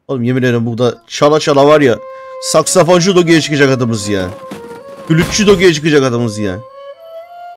Oğlum yemin ederim burada çala çala var ya. Saksafoncu Doge'ye çıkacak adamız ya. Flütçü Doge'ye çıkacak adamız ya.